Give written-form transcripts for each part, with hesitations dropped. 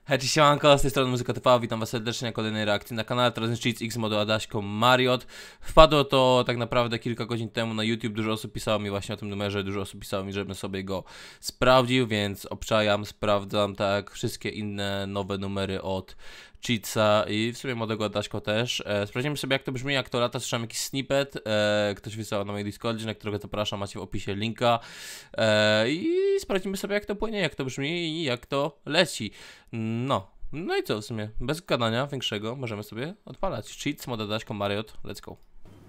Hej, cześć, siemanko, z tej strony Muzyka TV, witam was serdecznie na kolejnej reakcji na kanale. Teraz jest Cheats X modu Adaśko Mariot. Wpadło to tak naprawdę kilka godzin temu na YouTube, dużo osób pisało mi właśnie o tym numerze, dużo osób pisało mi, żebym sobie go sprawdził, więc obczajam, sprawdzam, tak jak wszystkie inne nowe numery od Cheatsa i w sumie młodego Adaśko też. Sprawdzimy sobie, jak to brzmi, jak to lata. Słyszałem jakiś snippet, ktoś wysłał na mojej Discordzie, na którego zapraszam, macie w opisie linka. I sprawdzimy sobie, jak to płynie, jak to brzmi i jak to leci. No i co w sumie, bez gadania większego możemy sobie odpalać. Cheats, moda Adaśko, Mariot, let's go.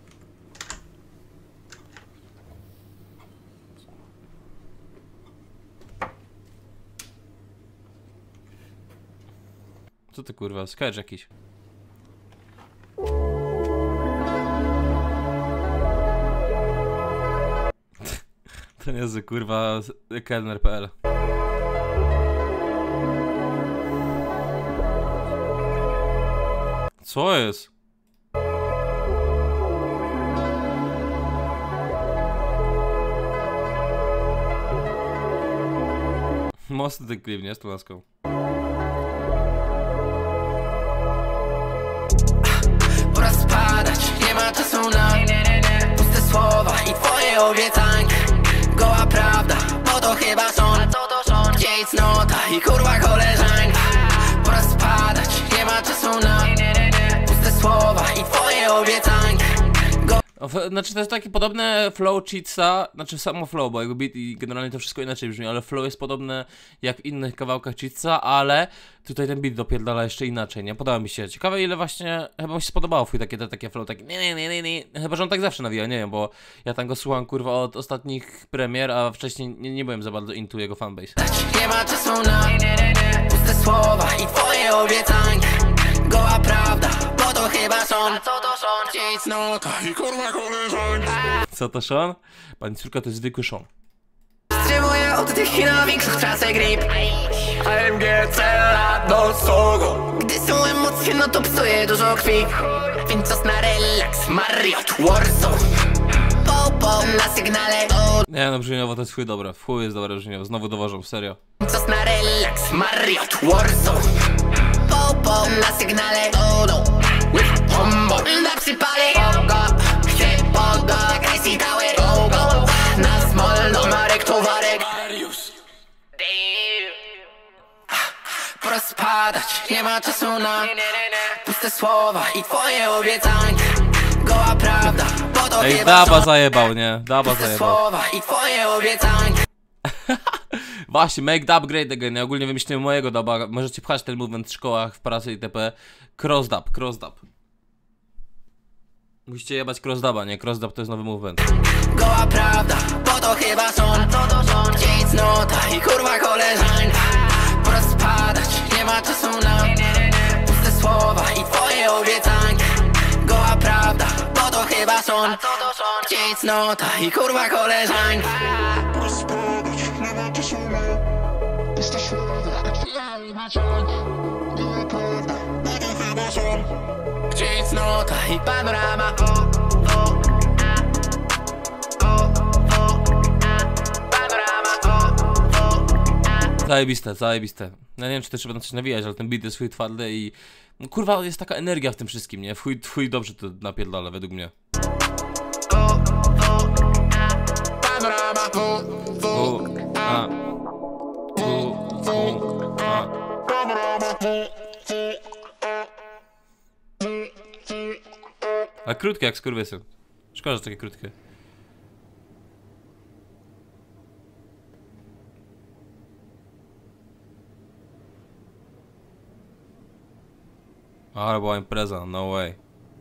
Co ty kurwa, sketch jakiś. To niezły kurwa kelner.pl. Co jest? Mocny ten klip, nie? Z tą laską. Pora spadać, nie ma czasu na puste słowa i twoje obiecania. Goła prawda, bo to chyba son. Gdzie cnota i kurwa koleżanka. Pora spadać, nie ma czasu na puste słowa i twoje obiecania. Znaczy to jest takie podobne flow Cheatsa, znaczy samo flow, bo jakby beat i generalnie to wszystko inaczej brzmi, ale flow jest podobne jak w innych kawałkach Cheatsa, ale tutaj ten beat dopierdala jeszcze inaczej, nie? Podoba mi się. Ciekawe ile właśnie, chyba mi się spodobało takie flow, takie nie, chyba że on tak zawsze nawija, nie wiem, bo ja tam go słucham kurwa od ostatnich premier, a wcześniej nie byłem za bardzo into jego fanbase. Nie ma czasu na puste słowa i twoje obiecania. Goła prawda, bo to chyba son. Gdzie cnota i kurwa koleżanka. Co to Sean? Pani córka to jest zwykły Sean. Wstrzymuję oddech i na większych tracę grip. AMG cela do sogo. Gdy są emocje, no to psuje dużo krwi. Więc czas na relaks, Mariot, Warsaw. Popo na sygnale. Nie no, brzmieniowo to jest chuj dobre, w chuj jest dobre brzmieniowo, znowu dowożą, serio. Czas na relaks, Mariot, Warsaw. Popo na sygnale. Bombo na przypale. Chcę pogo, Gracie Tower. Go, na smolno, Marek Towarek. Pora spadać, nie ma czasu na puste słowa i twoje obiecania. Goła prawda, bo to Ej, chyba Daba są zajebał, nie? Daba puste zajebał. słowa i twoje obiecania. Właśnie, make dub great again. Ja ogólnie wymyśliłem mojego duba. Możecie pchać ten movement w szkołach, w pracy itp. Cross dub. Musicie jebać cross duba, nie? Cross dub to jest nowy movement. Goła prawda, bo to chyba son. Gdzie cnota i kurwa koleżanka. Pora spadać, nie ma czasu na puste słowa i twoje obiecania. Goła prawda, bo to chyba son. Gdzie cnota i kurwa koleżanka. Pora spadać, nie ma czasu na puste słowa i twoje obiecania. Goła prawda, bo to chyba son. Gdzie cnota i panorama. Zajebiste. Ja nie wiem, czy to trzeba na coś nawijać, ale ten beat jest chuj twardy i... No, kurwa, jest taka energia w tym wszystkim, nie? Chuj dobrze to napierdala, według mnie. A krótkie jak skurwysyn. Szkoda, że takie krótkie. Ale była impreza, no way.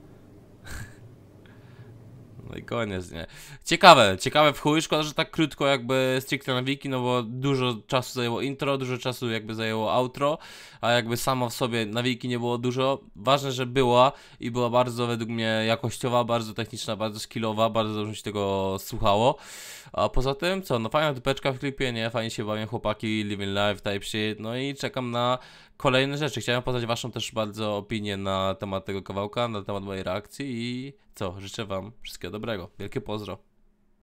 No i koniec, nie? Ciekawe w chuj, szkoda, że tak krótko jakby stricte na wiki, no bo dużo czasu zajęło intro, dużo czasu jakby zajęło outro, a jakby samo w sobie na wiki nie było dużo. Ważne, że była i była bardzo według mnie jakościowa, bardzo techniczna, bardzo skillowa, bardzo dobrze mi się tego słuchało. A poza tym, co, no fajna dupeczka w klipie, nie? Fajnie się bawią chłopaki, living life, type shit, no i czekam na kolejne rzeczy. Chciałem poznać waszą też bardzo opinię na temat tego kawałka, na temat mojej reakcji i co, życzę wam wszystkiego dobrego. Wielkie pozdro.